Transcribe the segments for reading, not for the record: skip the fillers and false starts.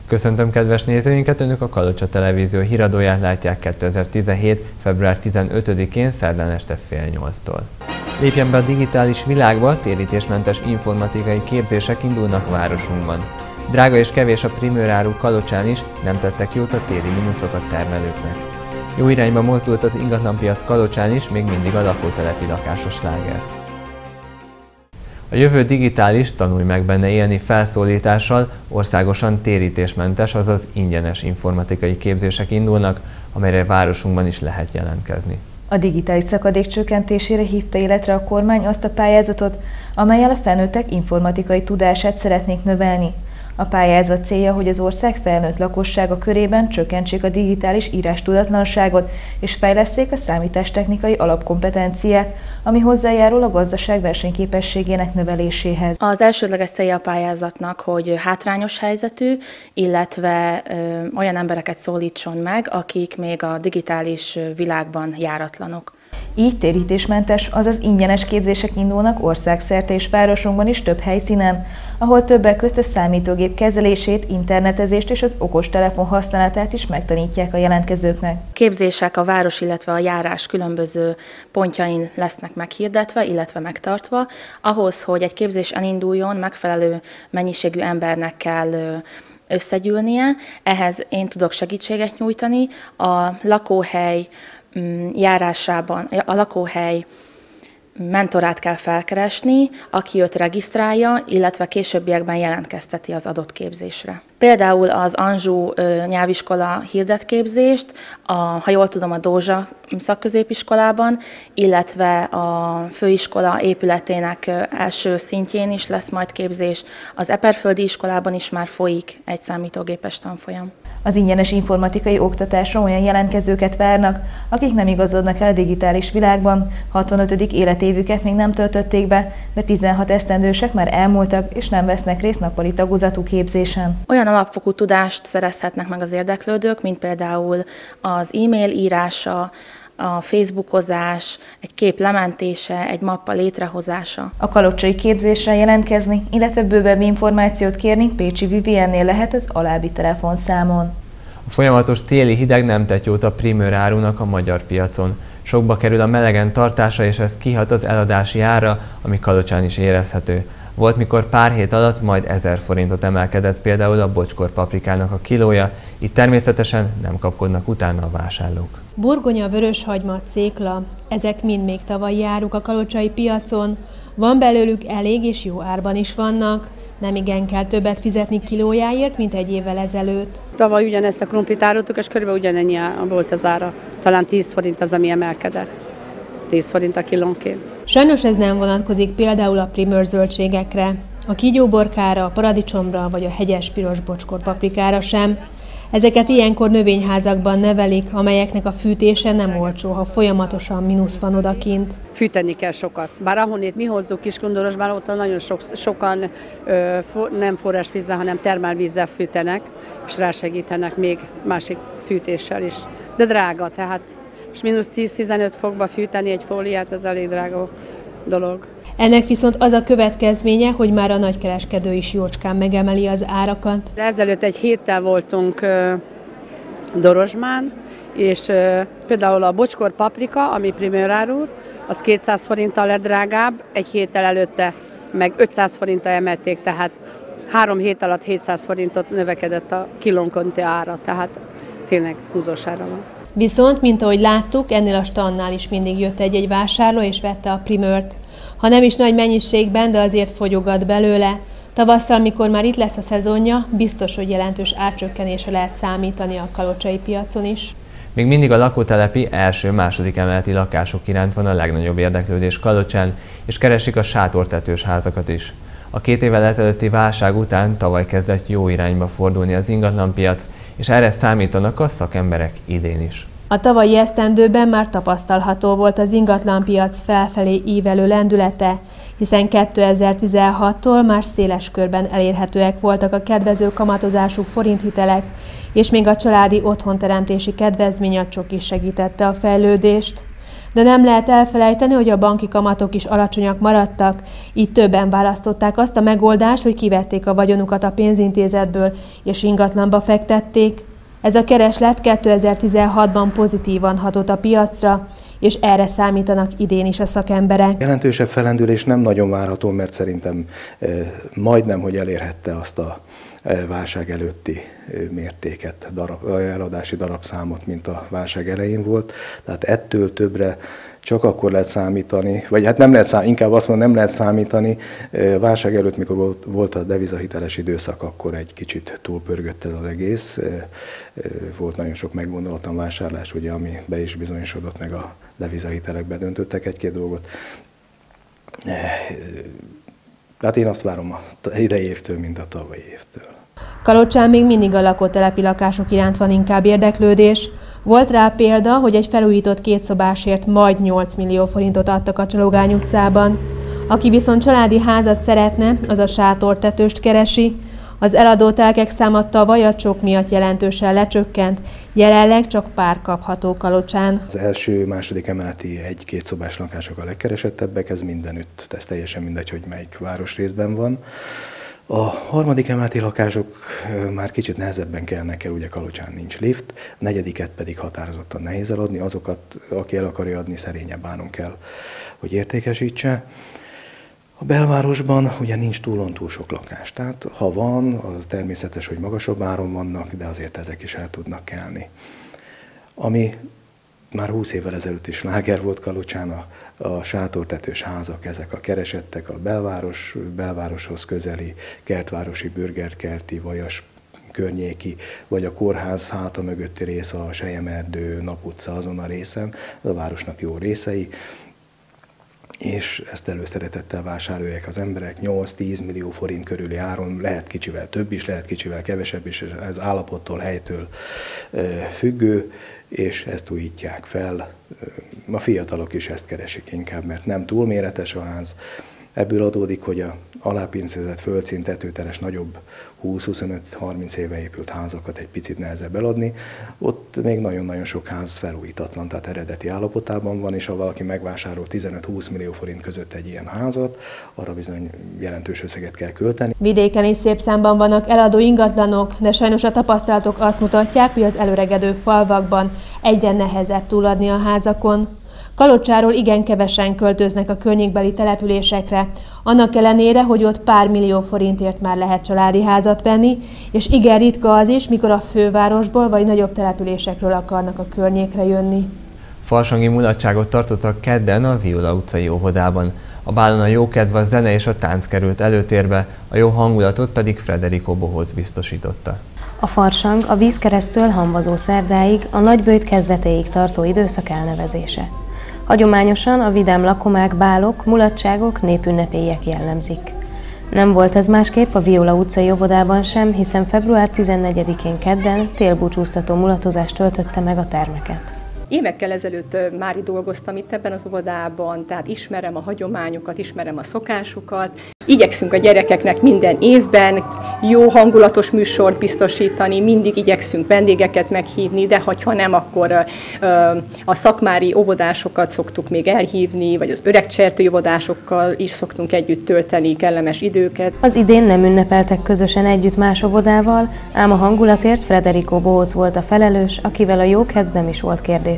Köszöntöm kedves nézőinket, Önök a Kalocsa Televízió híradóját látják 2017. február 15-én szerdán este fél 8-tól. Lépjen be a digitális világba, térítésmentes informatikai képzések indulnak városunkban. Drága és kevés a primőráru Kalocsán is, nem tettek jót a téli mínuszokat termelőknek. Jó irányba mozdult az ingatlanpiac Kalocsán is, még mindig a lakótelepi lakásos sláger. A jövő digitális, tanulj meg benne élni felszólítással országosan térítésmentes, azaz ingyenes informatikai képzések indulnak, amelyre városunkban is lehet jelentkezni. A digitális szakadék csökkentésére hívta életre a kormány azt a pályázatot, amellyel a felnőttek informatikai tudását szeretnék növelni. A pályázat célja, hogy az ország felnőtt lakossága körében csökkentsék a digitális írástudatlanságot és fejlesszék a számítástechnikai alapkompetenciát, ami hozzájárul a gazdaság versenyképességének növeléséhez. Az elsődleges célja a pályázatnak, hogy hátrányos helyzetű, illetve olyan embereket szólítson meg, akik még a digitális világban járatlanok. Így térítésmentes, azaz ingyenes képzések indulnak országszerte és városunkban is több helyszínen, ahol többek közt a számítógép kezelését, internetezést és az okostelefon használatát is megtanítják a jelentkezőknek. Képzések a város, illetve a járás különböző pontjain lesznek meghirdetve, illetve megtartva. Ahhoz, hogy egy képzés elinduljon, megfelelő mennyiségű embernek kell összegyűlnie, ehhez én tudok segítséget nyújtani. A lakóhely járásában, a lakóhely mentorát kell felkeresni, aki őt regisztrálja, illetve későbbiekben jelentkezteti az adott képzésre. Például az Anjou nyelviskola hirdet képzést, ha jól tudom, a Dózsa szakközépiskolában, illetve a főiskola épületének első szintjén is lesz majd képzés. Az Eperföldi iskolában is már folyik egy számítógépes tanfolyam. Az ingyenes informatikai oktatásra olyan jelentkezőket várnak, akik nem igazodnak el a digitális világban, 65. életévüket még nem töltötték be, de 16 esztendősek már elmúltak és nem vesznek részt nappali tagozatú képzésen. Olyan alapfokú tudást szerezhetnek meg az érdeklődők, mint például az e-mail írása, a facebookozás, egy kép lementése, egy mappa létrehozása. A kalocsai képzésre jelentkezni, illetve bővebb információt kérni Pécsi Viviennél lehet az alábbi telefonszámon. A folyamatos téli hideg nem tett jót a primőrárunak a magyar piacon. Sokba kerül a melegen tartása, és ez kihat az eladási ára, ami Kalocsán is érezhető. Volt, mikor pár hét alatt majd 1000 forintot emelkedett például a bocskor paprikának a kilója, itt természetesen nem kapkodnak utána a vásárlók. Burgonya, vöröshagyma, cékla, ezek mind még tavalyi áruk a kalocsai piacon, van belőlük elég és jó árban is vannak, nem igen kell többet fizetni kilójáért, mint egy évvel ezelőtt. Tavaly ugyanezt a krumplit árultuk, és körülbelül ugyanennyi volt az ára, talán 10 forint az, ami emelkedett. 10 forint a kilónként. Sajnos ez nem vonatkozik például a primőr zöldségekre, a kígyóborkára, a paradicsomra vagy a hegyes piros bocskor paprikára sem. Ezeket ilyenkor növényházakban nevelik, amelyeknek a fűtése nem olcsó, ha folyamatosan mínusz van odakint. Fűteni kell sokat. Bár ahonnét mi hozzuk Kiskundorosban, ott nagyon sokan nem forrásvízzel, hanem termálvízzel fűtenek, és rásegítenek még másik fűtéssel is. De drága, tehát és mínusz 10-15 fokba fűteni egy fóliát, ez elég drága dolog. Ennek viszont az a következménye, hogy már a nagykereskedő is jócskán megemeli az árakat. Ezelőtt egy héttel voltunk Dorozsmán, és például a bocskor paprika, ami primőráru, az 200 forinttal lett drágább, egy héttel előtte meg 500 forinttal emelték, tehát 3 hét alatt 700 forintot növekedett a kilónkonti ára, tehát tényleg húzós ára van. Viszont, mint ahogy láttuk, ennél a standnál is mindig jött egy-egy vásárló és vette a primőrt. Ha nem is nagy mennyiségben, de azért fogyogat belőle. Tavasszal, mikor már itt lesz a szezonja, biztos, hogy jelentős árcsökkenésre lehet számítani a kalocsai piacon is. Még mindig a lakótelepi első-második emeleti lakások iránt van a legnagyobb érdeklődés Kalocsán, és keresik a sátortetős házakat is. A 2 évvel ezelőtti válság után tavaly kezdett jó irányba fordulni az ingatlanpiac, és erre számítanak a szakemberek idén is. A tavalyi esztendőben már tapasztalható volt az ingatlanpiac felfelé ívelő lendülete, hiszen 2016-tól már széles körben elérhetőek voltak a kedvező kamatozású forinthitelek, és még a családi otthonteremtési kedvezményadcsok is segítette a fejlődést. De nem lehet elfelejteni, hogy a banki kamatok is alacsonyak maradtak, így többen választották azt a megoldást, hogy kivették a vagyonukat a pénzintézetből és ingatlanba fektették. Ez a kereslet 2016-ban pozitívan hatott a piacra, és erre számítanak idén is a szakemberek. Jelentősebb fellendülés nem nagyon várható, mert szerintem majdnem, hogy elérhette azt a válság előtti mértéket, eladási darabszámot, mint a válság elején volt. Tehát ettől többre csak akkor lehet számítani, vagy hát nem lehet inkább azt mondom, nem lehet számítani. Válság előtt, mikor volt a devizahiteles időszak, akkor egy kicsit túlpörgött ez az egész. Volt nagyon sok meggondolatlan vásárlás, ugye, ami be is bizonyosodott, meg a devizahitelek bedöntöttek egy-két dolgot. Hát én azt várom a idei évtől, mint a tavalyi évtől. Kalocsán még mindig a lakótelepi lakások iránt van inkább érdeklődés. Volt rá példa, hogy egy felújított kétszobásért majd 8 millió forintot adtak a Csalogány utcában. Aki viszont családi házat szeretne, az a sátortetőst keresi. Az eladó telkek száma tavaly a csok miatt jelentősen lecsökkent, jelenleg csak pár kapható Kalocsán. Az első, második emeleti egy-két szobás lakások a legkeresettebbek, ez mindenütt, ez teljesen mindegy, hogy melyik városrészben van. A harmadik emeleti lakások már kicsit nehezebben kelnek el, ugye Kalocsán nincs lift, a negyediket pedig határozottan nehéz eladni, azokat, aki el akarja adni, szerényebb áron kell, hogy értékesítse. A belvárosban ugye nincs túl sok lakás, tehát ha van, az természetes, hogy magasabb áron vannak, de azért ezek is el tudnak kelni. Ami már 20 évvel ezelőtt is sláger volt Kalocsán, a sátortetős házak, ezek a keresettek, a belvároshoz közeli, kertvárosi, bürgerkerti, vajas környéki, vagy a kórház háta mögötti rész, a Selyemerdő, Naputca azon a részen, az a városnak jó részei, és ezt előszeretettel vásárolják az emberek, 8-10 millió forint körüli áron, lehet kicsivel több is, lehet kicsivel kevesebb is, ez állapottól, helytől függő, és ezt újítják fel. A fiatalok is ezt keresik inkább, mert nem túl méretes a ház. Ebből adódik, hogy a alápincézett földszint tetőteres nagyobb 20-25-30 éve épült házakat egy picit nehezebb eladni. Ott még nagyon-nagyon sok ház felújítatlan, tehát eredeti állapotában van, és ha valaki megvásárol 15-20 millió forint között egy ilyen házat, arra bizony jelentős összeget kell költeni. Vidéken is szép számban vannak eladó ingatlanok, de sajnos a tapasztalatok azt mutatják, hogy az előregedő falvakban egyre nehezebb túladni a házakon. Kalocsáról igen kevesen költöznek a környékbeli településekre, annak ellenére, hogy ott pár millió forintért már lehet családi házat venni, és igen ritka az is, mikor a fővárosból vagy nagyobb településekről akarnak a környékre jönni. Farsangi mulatságot tartottak kedden a Viola utcai óvodában. A bálon a jókedv, a zene és a tánc került előtérbe, a jó hangulatot pedig Frederico Bohóc biztosította. A farsang a vízkeresztől Hamvazó szerdáig, a nagyböjt kezdetéig tartó időszak elnevezése. Hagyományosan a vidám lakomák, bálok, mulatságok, népünnepélyek jellemzik. Nem volt ez másképp a Viola utcai óvodában sem, hiszen február 14-én kedden télbúcsúztató mulatozás töltötte meg a termeket. Évekkel ezelőtt már itt dolgoztam itt ebben az óvodában, tehát ismerem a hagyományokat, ismerem a szokásukat. Igyekszünk a gyerekeknek minden évben jó hangulatos műsort biztosítani, mindig igyekszünk vendégeket meghívni, de ha nem, akkor a szakmári óvodásokat szoktuk még elhívni, vagy az öregcsertő óvodásokkal is szoktunk együtt tölteni kellemes időket. Az idén nem ünnepeltek közösen együtt más óvodával, ám a hangulatért Frederico Bohóc volt a felelős, akivel a jókedv nem is volt kérdéses.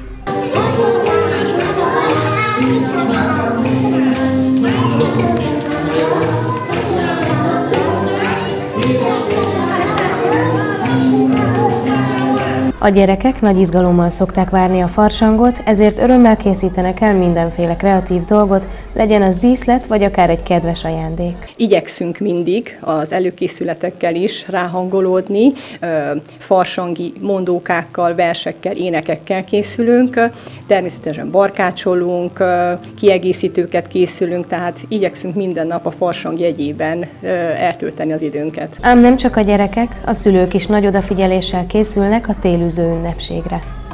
A gyerekek nagy izgalommal szokták várni a farsangot, ezért örömmel készítenek el mindenféle kreatív dolgot, legyen az díszlet, vagy akár egy kedves ajándék. Igyekszünk mindig az előkészületekkel is ráhangolódni, farsangi mondókákkal, versekkel, énekekkel készülünk, természetesen barkácsolunk, kiegészítőket készülünk, tehát igyekszünk minden nap a farsang jegyében eltölteni az időnket. Ám nem csak a gyerekek, a szülők is nagy odafigyeléssel készülnek a télűző ünnepségre.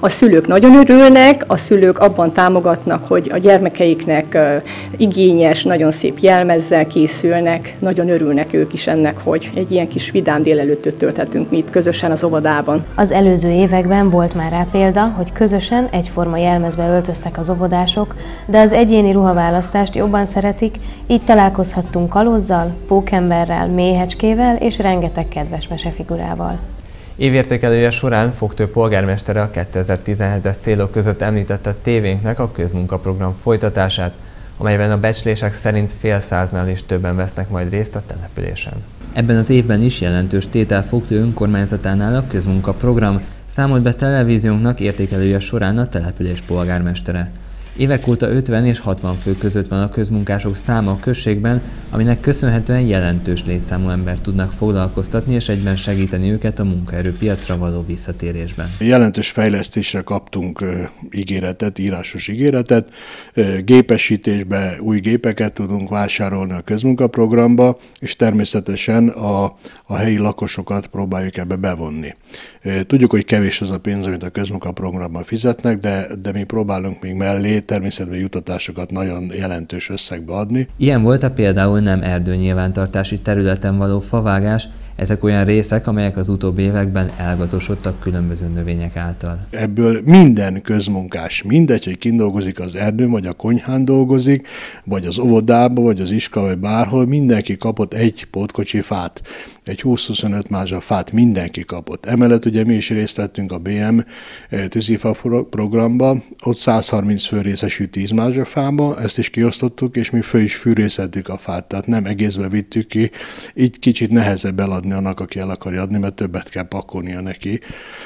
A szülők nagyon örülnek, a szülők abban támogatnak, hogy a gyermekeiknek igényes, nagyon szép jelmezzel készülnek, nagyon örülnek ők is ennek, hogy egy ilyen kis vidám délelőttöt tölthetünk mi itt közösen az óvodában. Az előző években volt már rá példa, hogy közösen egyforma jelmezbe öltöztek az óvodások, de az egyéni ruhaválasztást jobban szeretik, így találkozhattunk kalózzal, pókemberrel, méhecskével és rengeteg kedves mesefigurával. Évértékelője során Fogtő polgármestere a 2017-es célok között említette tévénknek a közmunkaprogram folytatását, amelyben a becslések szerint fél száznál is többen vesznek majd részt a településen. Ebben az évben is jelentős tétel Fogtő önkormányzatánál a közmunkaprogram, számolt be televíziónknak értékelője során a település polgármestere. Évek óta 50 és 60 fő között van a közmunkások száma a községben, aminek köszönhetően jelentős létszámú embert tudnak foglalkoztatni és egyben segíteni őket a munkaerőpiacra való visszatérésben. Jelentős fejlesztésre kaptunk ígéretet, írásos ígéretet, gépesítésbe új gépeket tudunk vásárolni a közmunkaprogramba, és természetesen a helyi lakosokat próbáljuk ebbe bevonni. Tudjuk, hogy kevés az a pénz, amit a közmunkaprogramban fizetnek, de mi próbálunk még mellé természetben jutatásokat nagyon jelentős összegbe adni. Ilyen volt például nem erdőnyilvántartási területen való favágás, ezek olyan részek, amelyek az utóbbi években elgazosodtak különböző növények által. Ebből minden közmunkás, mindegy, hogy kint dolgozik az erdőn, vagy a konyhán dolgozik, vagy az óvodában, vagy az iskola, vagy bárhol, mindenki kapott egy pótkocsi fát. Egy 20-25 mázsa fát mindenki kapott. Emellett ugye mi is részt vettünk a BM tűzifa programba, ott 130 fő részesült 10 mázsa fába, ezt is kiosztottuk, és mi föl is fűrészettük a fát, tehát nem egészbe vittük ki, így kicsit nehezebb eladni annak, aki el akarja adni, mert többet kell pakolnia neki,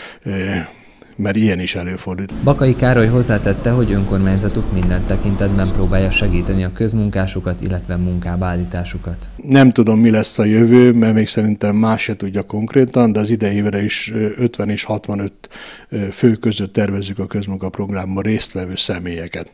mert ilyen is előfordult. Bakai Károly hozzátette, hogy önkormányzatuk minden tekintetben próbálja segíteni a közmunkásokat, illetve munkába állításukat. Nem tudom, mi lesz a jövő, mert még szerintem más se tudja konkrétan, de az idei évre is 50 és 65 fő között tervezzük a közmunkaprogramban résztvevő személyeket.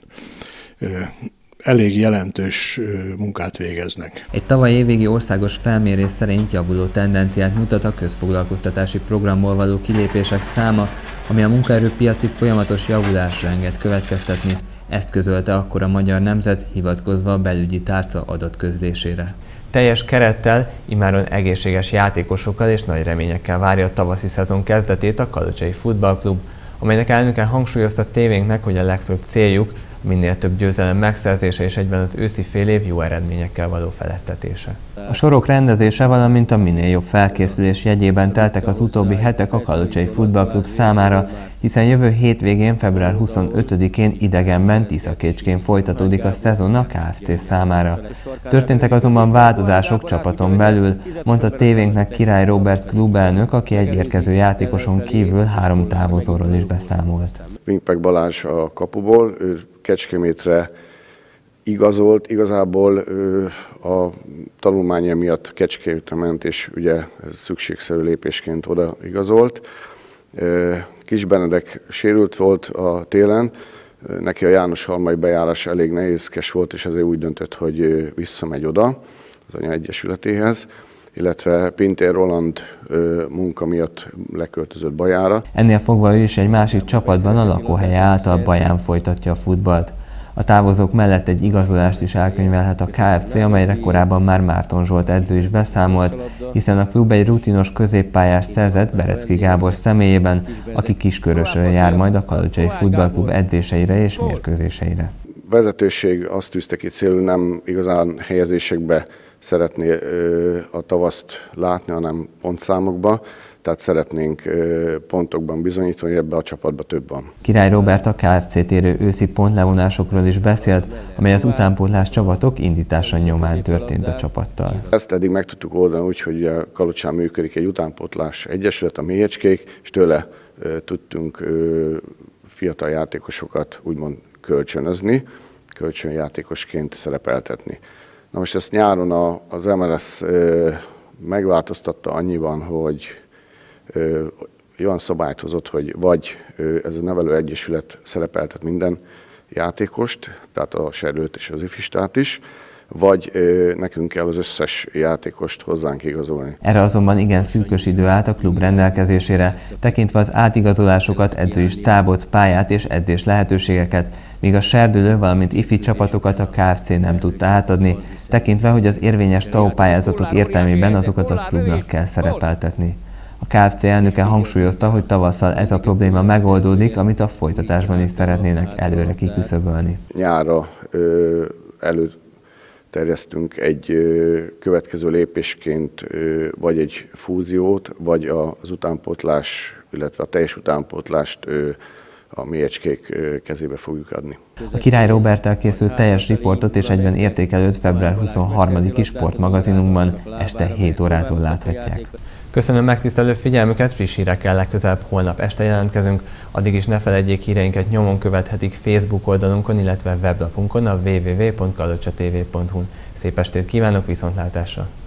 Elég jelentős munkát végeznek. Egy tavaly évvégi országos felmérés szerint javuló tendenciát mutat a közfoglalkoztatási programból való kilépések száma, ami a munkaerőpiaci folyamatos javulásra enged következtetni. Ezt közölte akkor a Magyar Nemzet, hivatkozva a belügyi tárca adatközlésére. Teljes kerettel, immáron egészséges játékosokkal és nagy reményekkel várja a tavaszi szezon kezdetét a Kalocsai Futballklub, amelynek elnöke hangsúlyozta tévénknek, hogy a legfőbb céljuk minél több győzelem megszerzése és egyben az őszi félév jó eredményekkel való felettetése. A sorok rendezése, valamint a minél jobb felkészülés jegyében teltek az utóbbi hetek a Kalocsai Futballklub számára, hiszen jövő hétvégén, február 25-én idegenben Tiszakécskén folytatódik a szezon a KFC számára. Történtek azonban változások csapaton belül, mondta tévénknek Király Róbert klubelnök, aki egy érkező játékoson kívül 3 távozóról is beszámolt. Vimpek Balázs a kapuból, ő Kecskemétre igazolt, igazából a tanulmánya miatt Kecskemétre ment, és ugye ez szükségszerű lépésként oda igazolt. Kis Benedek sérült volt a télen, neki a János-Halmai bejárás elég nehézkes volt, és ezért úgy döntött, hogy visszamegy oda az anya egyesületéhez, illetve Pintér Roland munka miatt leköltözött Bajára. Ennél fogva ő is egy másik csapatban, a lakóhelye által Baján folytatja a futballt. A távozók mellett egy igazolást is elkönyvelhet a KFC, amelyre korábban már Márton Zsolt edző is beszámolt, hiszen a klub egy rutinos középpályás szerzett Berecki Gábor személyében, aki Kiskörösön jár majd a Kalocsai Futballklub edzéseire és mérkőzéseire. Vezetőség azt tűzte ki célul, nem igazán helyezésekbe szeretné a tavaszt látni, hanem pontszámokba, tehát szeretnénk pontokban bizonyítani, hogy ebbe a csapatba több van. Király Róbert a KFC-t érő őszi pontlevonásokról is beszélt, amely az utánpótlás csapatok indítása nyomán történt a csapattal. Ezt eddig meg tudtuk oldani úgy, hogy a Kalocsán működik egy utánpótlás egyesület, a Méhecskék, és tőle tudtunk fiatal játékosokat úgymond kölcsönözni, kölcsönjátékosként szerepeltetni. Na most ezt nyáron az MLS megváltoztatta annyiban, hogy olyan szabályt hozott, hogy vagy ez a nevelőegyesület szerepeltet minden játékost, tehát a serdőt és az ifistát is, vagy nekünk kell az összes játékost hozzánk igazolni. Erre azonban igen szűkös idő állt a klub rendelkezésére, tekintve az átigazolásokat, edzői stábot, pályát és edzés lehetőségeket, míg a serdülő, valamint ifi csapatokat a KFC nem tudta átadni, tekintve, hogy az érvényes TAO pályázatok értelmében azokat a klubnak kell szerepeltetni. A KFC elnöke hangsúlyozta, hogy tavasszal ez a probléma megoldódik, amit a folytatásban is szeretnének előre kiküszöbölni. Nyárra előterjesztünk egy következő lépésként vagy egy fúziót, vagy az utánpótlás, illetve a teljes utánpótlást a Méhecskék kezébe fogjuk adni. A Király Róberttel készült teljes riportot és egyben értékelőt február 23-i sportmagazinunkban este 7 órától láthatják. Köszönöm megtisztelő figyelmüket, friss hírekkel legközelebb holnap este jelentkezünk. Addig is ne feledjék, híreinket nyomon követhetik Facebook oldalunkon, illetve weblapunkon a www.kalocsa.tv.hu-n. Szép estét kívánok, viszontlátásra!